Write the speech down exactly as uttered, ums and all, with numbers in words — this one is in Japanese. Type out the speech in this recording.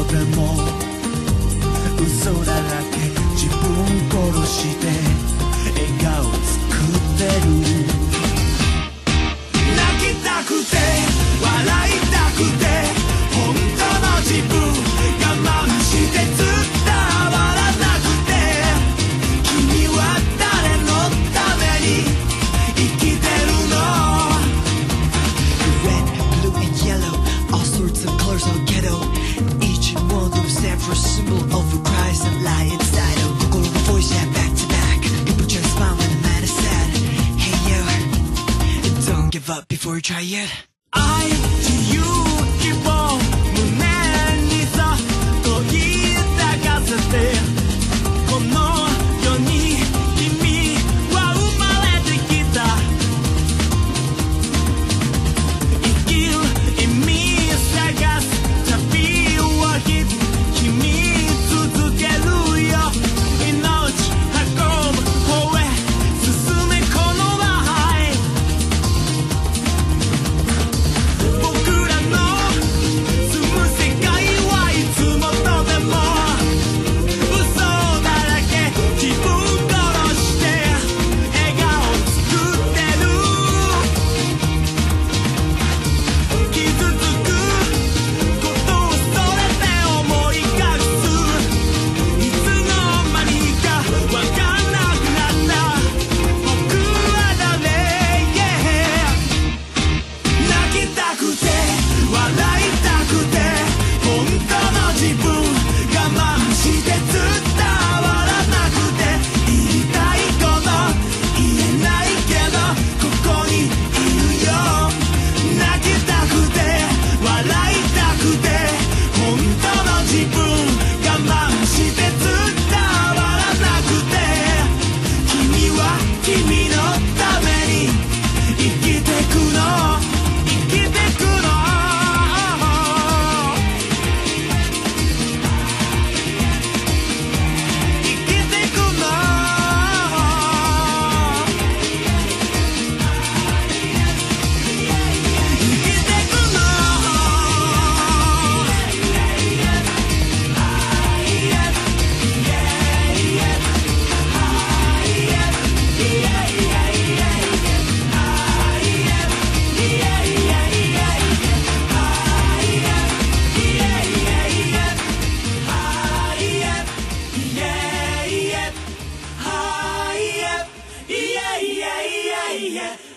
でも嘘だらけ自分殺して笑顔作ってる泣きたくて笑いたくて本当の自分我慢して伝わらなくて君は誰のために生きてるの Red, blue and yellow all sorts of colors are ghetto each one of them stand for a symbol of a Christ and lie inside of the golden voice yeah back to back people just smile when the man is sad hey you don't give up before you try it 愛自由希望胸にさ問い抱かせてこの世に君は生まれてきた生きる意味探す旅は日々君続けるよ命運ぶ方へ進めこの場合僕らの住む世界はいつもとでも嘘だらけ自分殺して笑顔作ってる傷つくことをそれで思い隠すいつの間にかわかんなくなった僕は誰 Yeah 泣きたくて笑いたくて本当の自分我慢して伝わらなくて言いたいこと言えないけどここにいるよ泣きたくて笑いたくて本当の自分我慢して伝わらなくて君は君のために生きてくの生きてくの生きてくの生きてくのYeah.